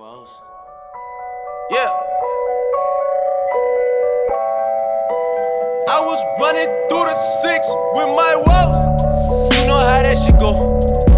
woes. Yeah. I was running through the 6 with my woes. You know how that shit go.